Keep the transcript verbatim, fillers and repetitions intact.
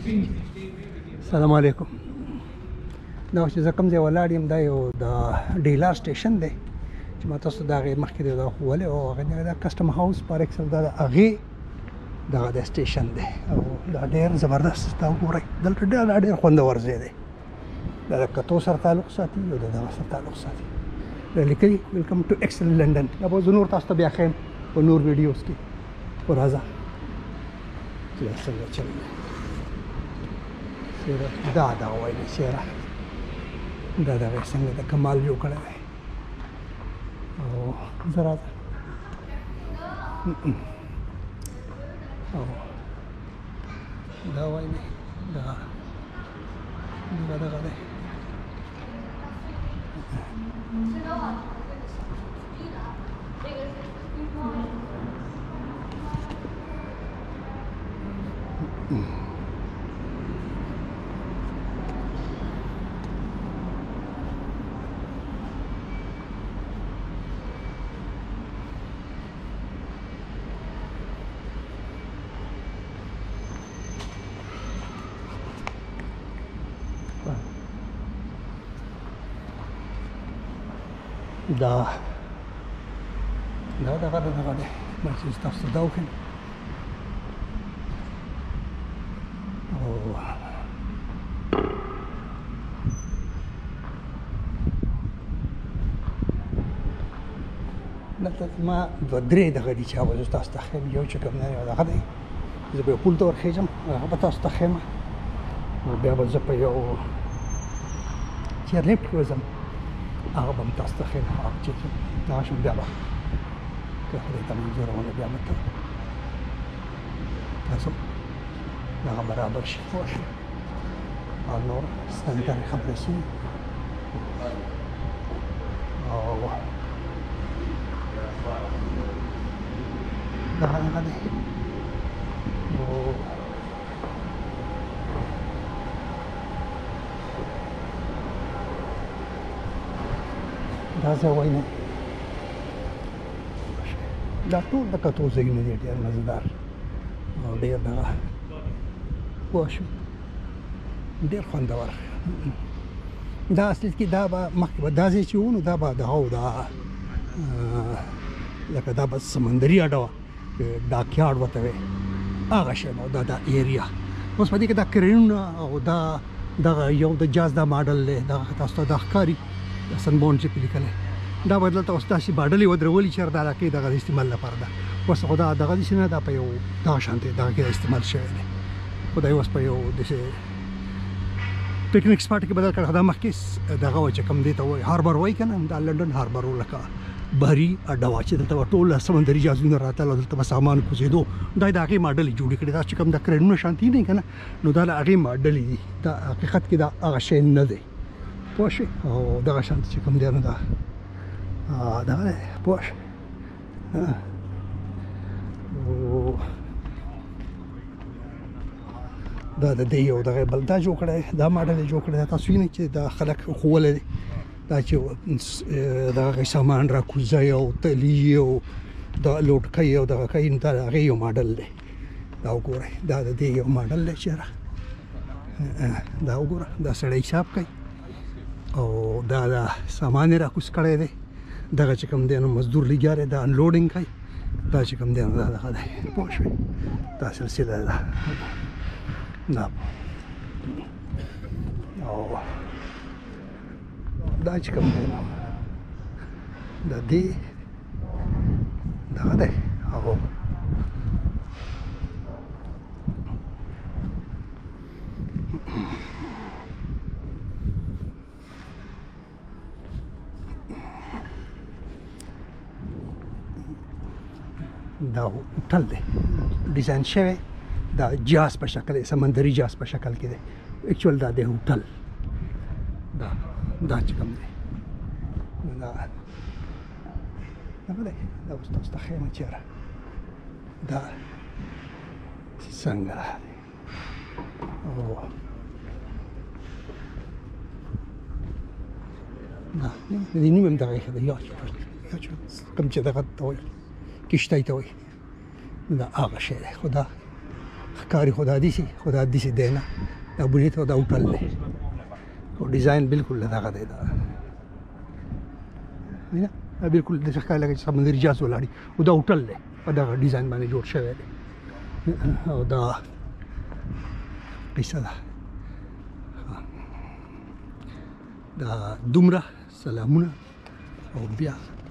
السلام علیکم. دا چې زه کوم ځای ولاړ یم دا یو د ډیلار سټیشن دی چې ما تاسو د هغې مخکې دا ښوولی او هغه دا کسټم هاوس پر اکسل دا د هغې دغه د سټیشن دی او دا ډېر زبردست دا وګورئ دلته ډېر ډېر خوندور ځای دی دا د کتو سره تعلق ساتي او د دغه سره تعلق ساتي دا لیکلي ویلکم ټو اکسل لندن. دا به زه نور تاسو ته بیا ښیم په نور ویډیوز کې خو راځه چې دا څنګه چل دی دا دا وایي چېره دا دغه څنګه د کمال جوړ کړی دی او زه راځه او دا وایي دا دغه دغه دی دا دا دغه دغه دی ما چې تاسو ته دا وښیم او دلته ما دوه درې دغه دي چې هغه زه تاسو ته ښیم یو چې کوم دی دغه دی زه به یو پول ته ورخېږم هغه به تاسو ته ښیم نو بیا به زه په یو چیرلیفټ وځم هغه به م تاسو ته ښیم هغه چې دغه شم بیا به که خدای ته منظوره ونه بیا به تاسو دغه برابر شي پوه شئ او نور سنترې خبرې شي او دغه دغه دی دا ځای وایي نه دا ټول د کتو ځایونه دي ډېر مزېدار او ډېر دغه پوه شو ډېر خوندور دا اصل کې دا به مخکې به دا ځای چې و نو دا به دغه و دا لکه دا به سمندري اډه وه ډاکیارډ ورته وایي هغه شی به دا دا ایریا اوس په دې کې دا کرینونه او دا دغه یو د جاز دا ماډل دی دغه تاسو ته دا ښکاري سن بونډ چې پې لیکلی دا به دلته اوس داسې باډلې ودرولي چې دا علاقې دغه د استعمال لپاره ده اوس خو دا دغه داسې نه دا په یو دغه شانتې دغه کې استعمال شوی دی خو دا اوس په یو داسې پکنیک سپاټ کې بدل کړی خو دا مخکې دغه وه چې کوم دې ته وایي هاربر وایي که نه دا لنډن هاربر و لکه بحري اډه وه چې دلته به ټول سمندري جهازونه راتل او دلته به سامان کوزېدو دا د هغې ماډلې جوړې کړي دا چې کوم د کرینونه شانتي دي که نه نو دا د هغې ماډلې دي دا حقیقت کې دا هغه شی نه دی پوه شئ او دغه شانته چې کوم دی نو دا دغه دی پوه شئ دا د دې یو دغه بل دا جوړ کړی دا ماډل یې جوړ کړی دا تاسو وینئ چې دا خلک ښوولی دی دا چې دغه سامان راکوزوي او تلي او دا لوډ کوي او دغه کوي دا د هغې یو ماډل دی دا وګورئ دا د دې یو ماډل دی چېرې دا وګوره دا سړی حساب کوي او دا دا سامان یې راکوز کړی دی دغه چې کوم دی نو مزدور لګیا دی دا انلوډینګ کوي دا چې کوم دی نو دا دغه دی پوه شوئ دا سلسله ده دا او دا چې کوم دی نو د دې دغه دی او دا هوټل دی ډیزاین شوی دا جهاز په شکل دی سمندري جهاز په شکل کې دی اکچوال دا دی هوټل دا دا چې کوم دی دا دغه دی دا اوس تاسو ته ښیم چېرې دا څنګه دی او نه د دې نوم هم دغه ایښی دی یا کوم چې دغه ته وایي کشتۍ ته وایي دا هغه شی دی خو دا ښکاري خو دا داسې خو دا داسې دی نه دا بونیت او دا هوټل دی او ډیزاین بالکل دغه دی دا وینه دا بالکل داسې ښکاري لکه چې سمندري جهاز ولاړ او دا هوټل دی په دغه ډیزاین باندې جوړ شوی دی او دا قصه ده دا دومره سلامونه او بیا